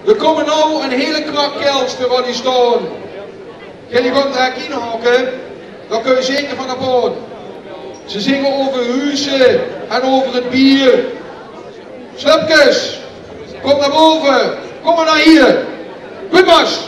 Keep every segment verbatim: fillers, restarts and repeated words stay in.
We komen nou een hele krak kelster waar die staan. Jullie gaan daar inhaken, dan kun je zeker van de boord. Ze zingen over huizen en over het bier. Slupkes, kom naar boven, kom maar naar hier. Goed mas.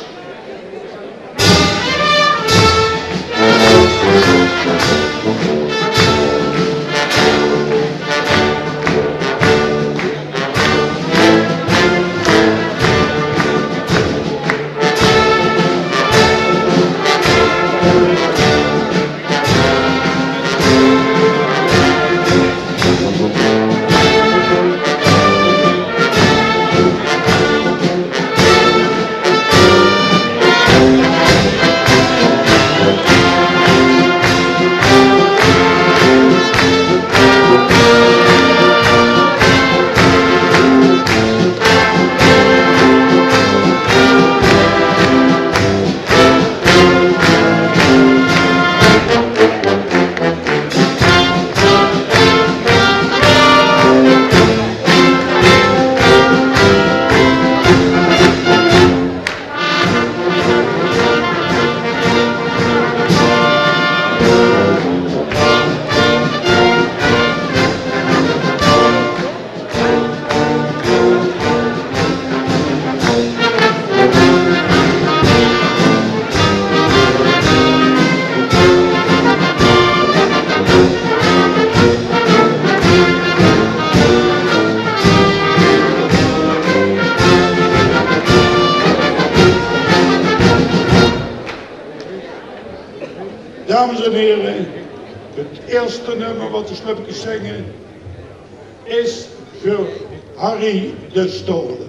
Dames en heren, het eerste nummer wat de Slupkes zingen is voor Harry de Stolen.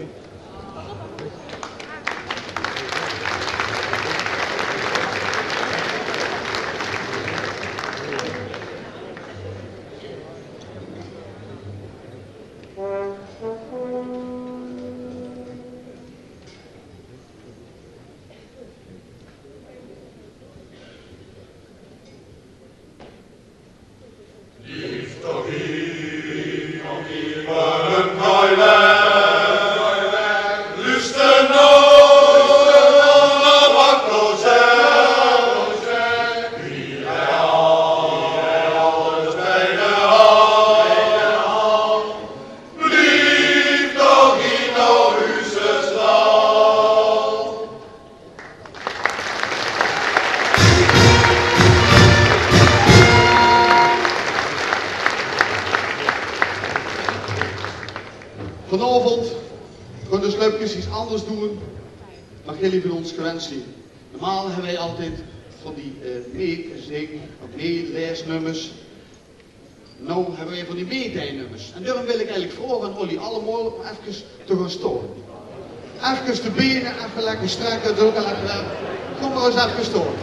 Vanavond gaan de Slupkes iets anders doen, maar jullie van ons gewend zien. Normaal hebben wij altijd van die uh, meezing, of meeleesnummers. Nou hebben wij van die meedijnummers. En daarom wil ik eigenlijk vragen aan jullie allemaal om even te gaan staan. Even de benen, even lekker strekken, zo lekker. Kom maar eens even staan.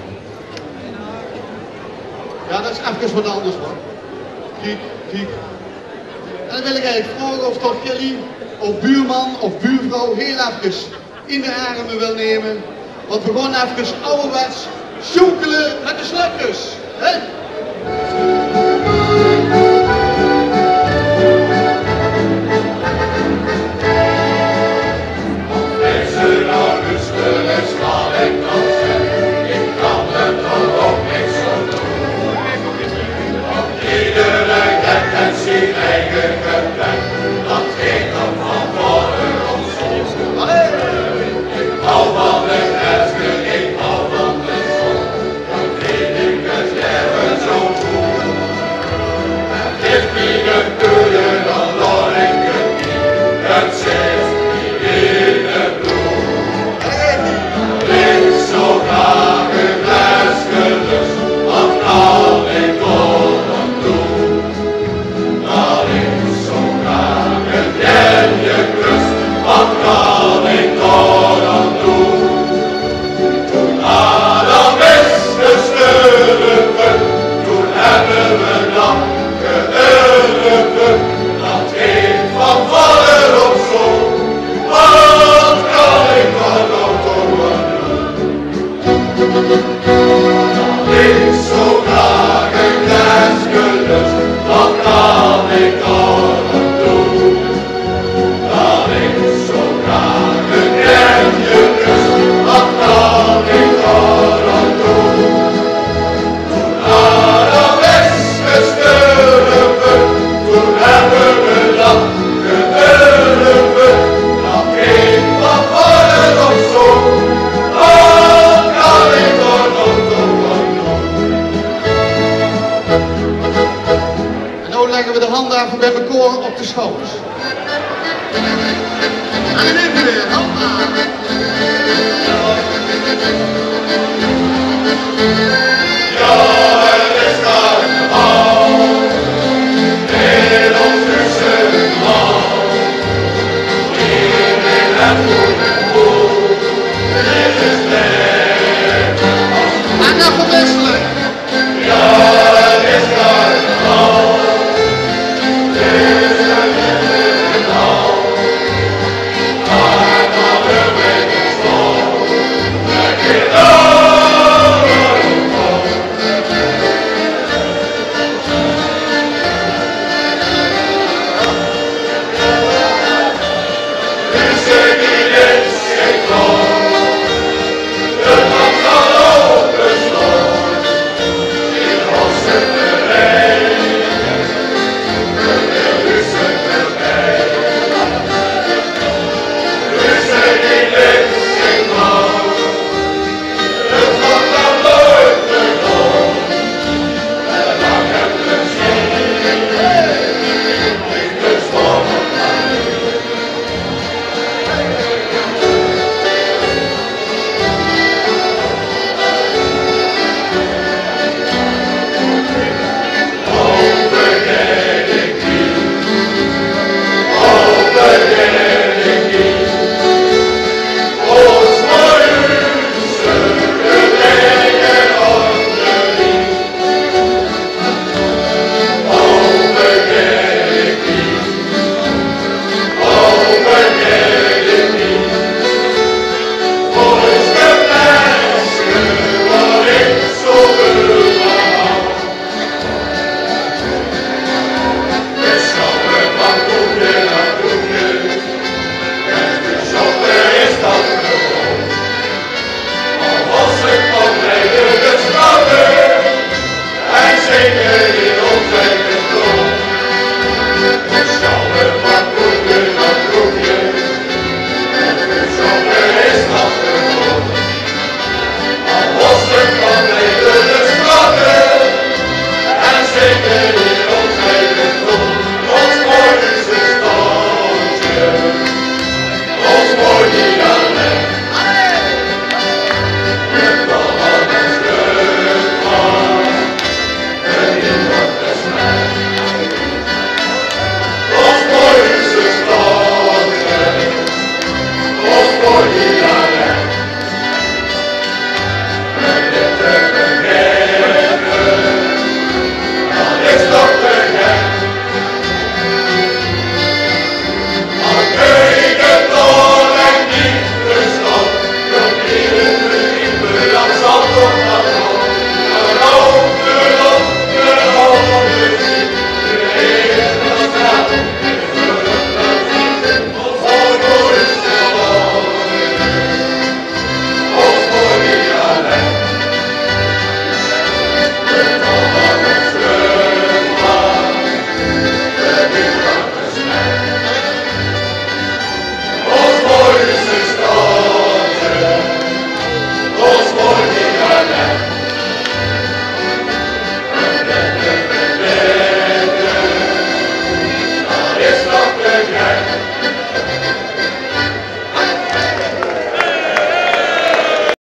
Ja, dat is even wat anders hoor. Kijk, kijk. En dan wil ik eigenlijk vragen of toch jullie, of buurman of buurvrouw, heel even in de armen wil nemen. Want we gaan even ouderwets sjoekelen met de Slupkes. Hè?